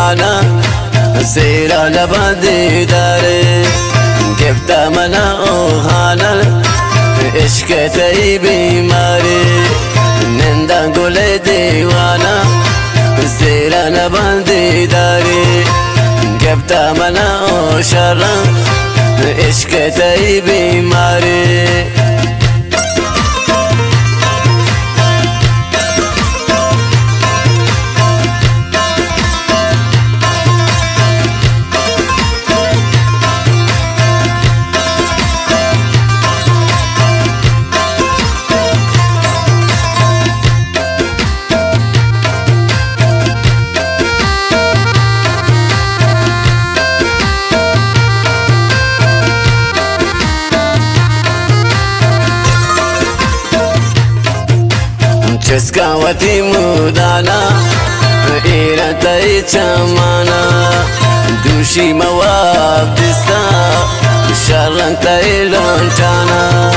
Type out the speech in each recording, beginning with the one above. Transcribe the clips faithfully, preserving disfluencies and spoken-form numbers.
ديوانا سيرا لبادي داري جبت منا اوهانا عشقتي بیماری نندان گل دیوانا سیرا نبندی داری گفت منا او شرم عشقتي بیماری چسکاوتی مودانا ایرتای چمانا دوشی مواب دستا شرن تای لونتانا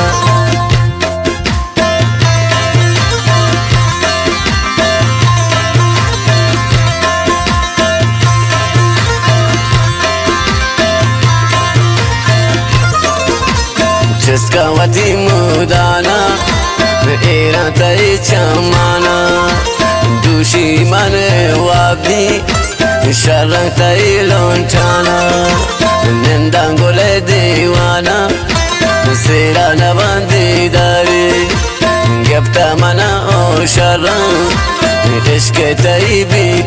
چسکاوتی مودانا ایران تای چمانا دوشی من وابدی شرنگ تای لونچانا نندان گل دیوانا سیرا نبندی داری گفت منا او شرنگ عشق تای بی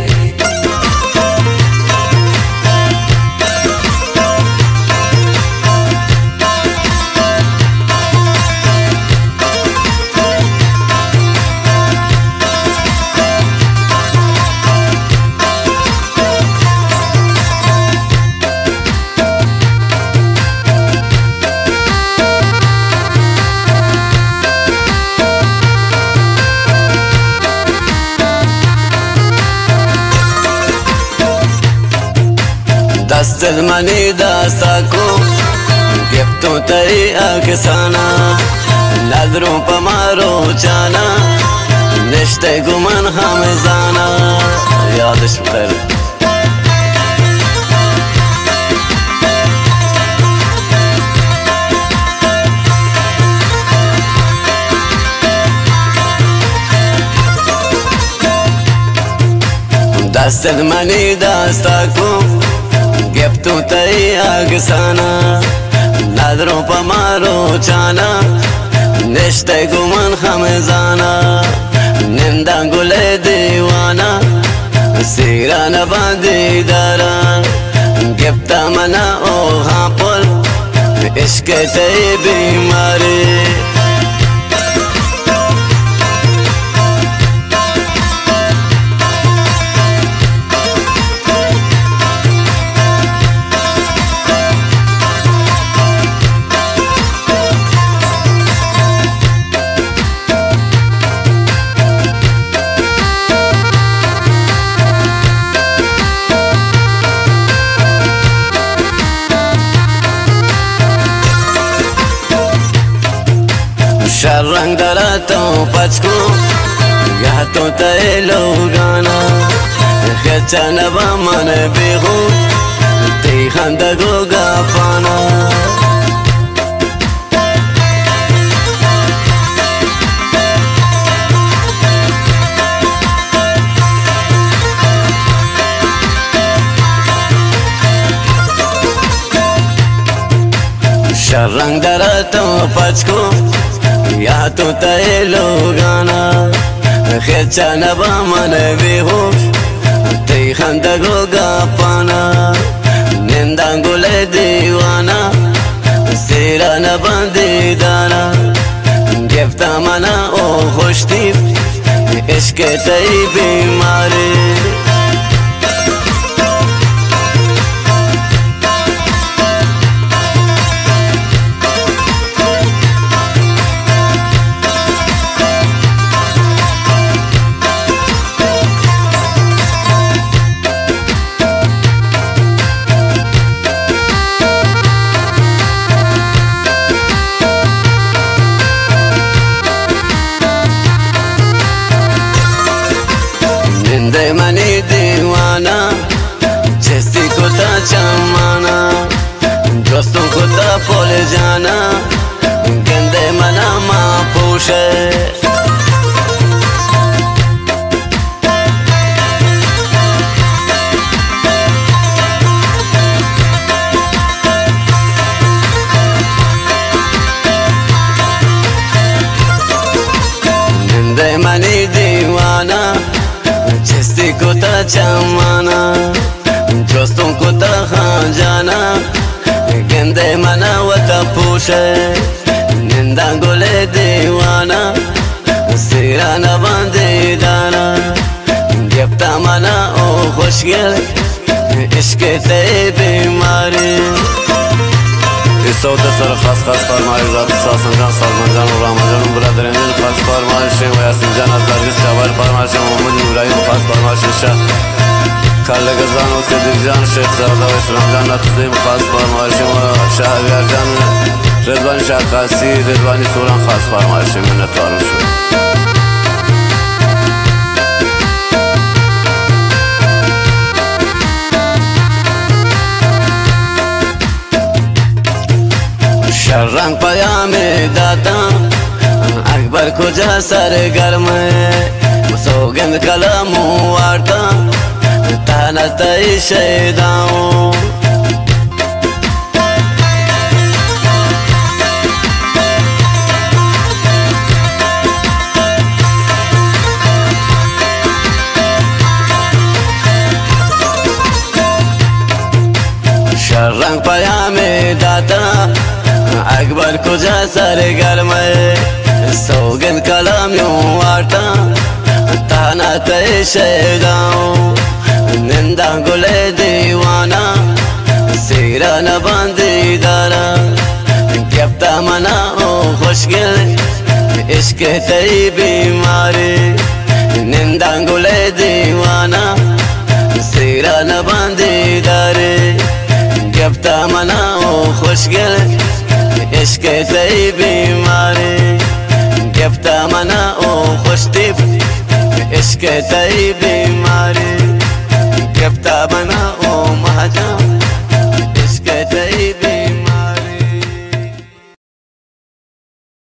دست منی دستا کو گفتو تای اکسانا نظروں پمارو چانا نشتے گمن ہم زانا یادش بخیر دست منی دستا کو گفتو تای اکسانا نظروں پمارو چانا نشتے گمن خمزانا نندان گل دیوانا سیرا نبندی دارا گفت منا او ہاپل عشق تای بیماری شرنگ دراتو پچکو گهتو تایلو گانا خچا نبا من بیغو تی خندگو گاپانا شرنگ دراتو پچکو یا تو تایلو گانا خیچا نبا من بیهوش تی خندگو گاپانا نندان گل دیوانا سیرا نبندی دانا گفت منا او خوشتیف عشق تای بیماری منی جانا گنده منا ما پوشه گنده منی دیوانا چستی کتا چمانا جستون کتا خانجانا گنده منا و تا پوشه نندان گل دیوانا سیرانا باندی دانا گفتا منا او خوشگل عشق تی بیماری صوت سر خاص خاص فرمایش ذات ساسن جان سازمان جان و رحمان جان و برادرین خاص فرمایش و یاسین جان از درگیز شوار فرمایش محمد ابراهیم خاص فرمایش شاه کارل گزان و صدیق جان شیخ زردا و اسلام جان نتوزیم خاص فرمایش و شهریار جان رضوان شاه قاسی رضوانی سوران خاص فرمایش منتوارم شد رنگ پیام داتا اکبر کجا سرگرم سوگند کلام وارتا تانا تای شیداؤں رنگ پیام داتا اکبر کجا سرگرم سوگند کلام یوں وارتا تانا تی شیداؤں نندان گل دیوانا سیران باندی دارا گفتا منا او خوشگل عشق تی بیماری نندان گل دیوانا سیران باندی داری گفتا منا او خوشگل عشق تی بیماری گفتا منا او خوش طیب عشق تی بیماری